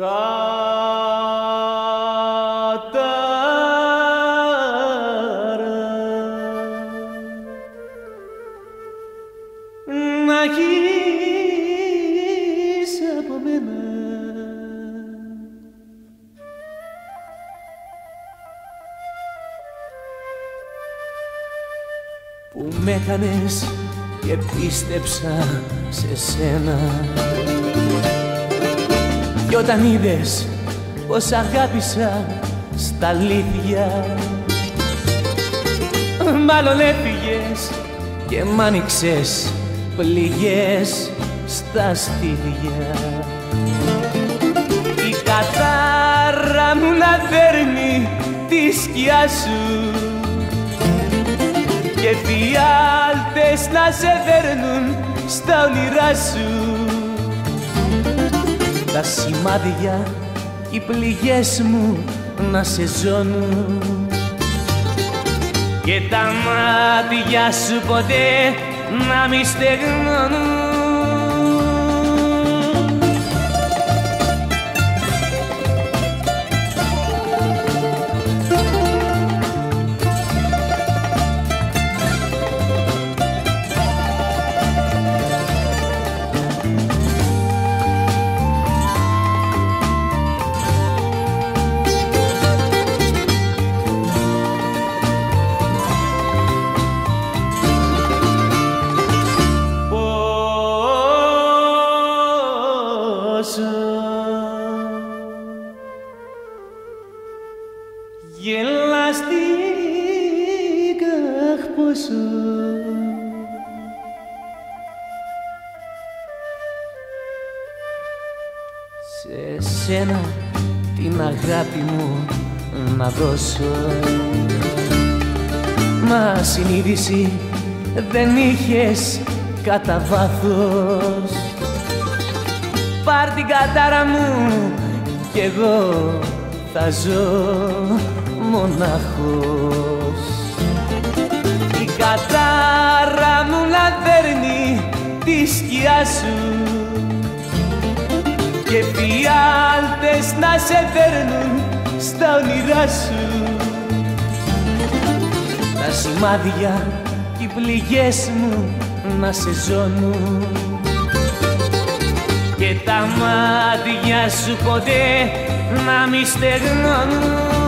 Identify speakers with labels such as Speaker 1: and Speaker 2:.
Speaker 1: να γεις από μένα. Που με έκανες και πίστεψα σε σένα, κι όταν είδες πως αγάπησα στα αλήθεια, μάλλον έφυγες και μ' άνοιξες πληγές στα στήθια. Η κατάρα μου να δέρνει τη σκιά σου και φιάλτες να σε δέρνουν στα όνειρά σου. Τα σημάδια κι οι πληγές μου να σε ζώνουν και τα μάτια σου ποτέ να μη στεγνώνουν. Γελαστήκα πόσο σε σένα την αγάπη μου να δώσω, μα συνείδηση δεν είχες κατά βάθος. Πάρ' την κατάρα μου κι εγώ θα ζω μονάχος. Η κατάρα μου να δέρνει τη σκιά σου και φιάλτες να σε δέρνουν στα όνειρά σου. Τα σημάδια κι οι πληγές μου να σε ζώνουν και τα μάτια σου ποτέ να μη στεγνώνουν.